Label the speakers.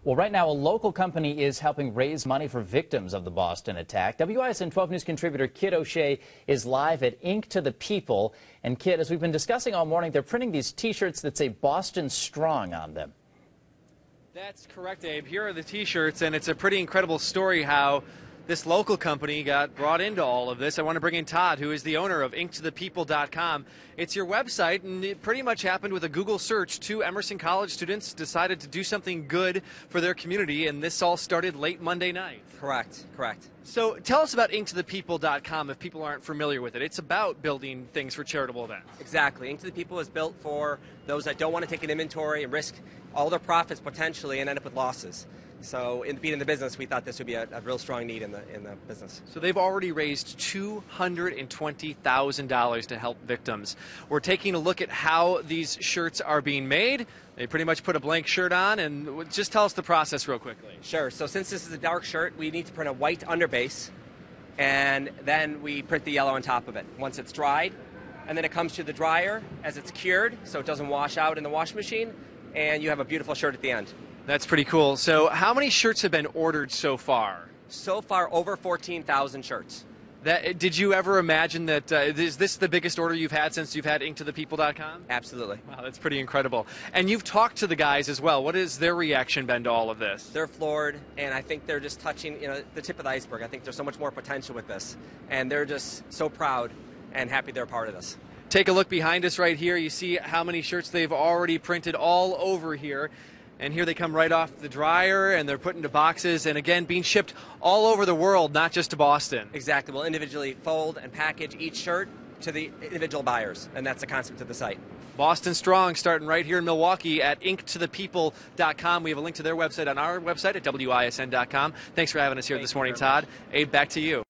Speaker 1: Well, right now, a local company is helping raise money for victims of the Boston attack. WISN 12 News contributor Kit O'Shea is live at Ink to the People. And Kit, as we've been discussing all morning, they're printing these T-shirts that say Boston Strong on them.
Speaker 2: That's correct, Abe. Here are the T-shirts, and it's a pretty incredible story how this local company got brought into all of this. I want to bring in Todd, who is the owner of inktothepeople.com. It's your website, and it pretty much happened with a Google search. Two Emerson College students decided to do something good for their community, and this all started late Monday night.
Speaker 3: Correct.
Speaker 2: So tell us about inktothepeople.com if people aren't familiar with it. It's about building things for charitable events.
Speaker 3: Exactly. Ink to the People is built for those that don't want to take an inventory and risk all their profits potentially and end up with losses. So in being in the business, we thought this would be a real strong need in the business.
Speaker 2: So they've already raised $220,000 to help victims. We're taking a look at how these shirts are being made. They pretty much put a blank shirt on, and just tell us the process real quickly.
Speaker 3: Sure. So since this is a dark shirt, we need to print a white underbase, and then we print the yellow on top of it once it's dried. And then it comes to the dryer as it's cured, so it doesn't wash out in the washing machine, and you have a beautiful shirt at the end.
Speaker 2: That's pretty cool. So how many shirts have been ordered so far?
Speaker 3: So far, over 14,000 shirts.
Speaker 2: Did you ever imagine that, is this the biggest order you've had since you've had inktothepeople.com?
Speaker 3: Absolutely.
Speaker 2: Wow, that's pretty incredible. And you've talked to the guys as well. What has their reaction been to all of this?
Speaker 3: They're floored, and I think they're just touching, the tip of the iceberg. I think there's so much more potential with this, and they're just so proud and happy they're part of this.
Speaker 2: Take a look behind us right here. You see how many shirts they've already printed all over here. And here they come right off the dryer, and they're put into boxes, and again, being shipped all over the world, not just to Boston.
Speaker 3: Exactly. We'll individually fold and package each shirt to the individual buyers, and that's the concept of the site.
Speaker 2: Boston Strong, starting right here in Milwaukee at inktothepeople.com. We have a link to their website on our website at WISN.com. Thanks for having us here this morning, Todd. Abe, back to you.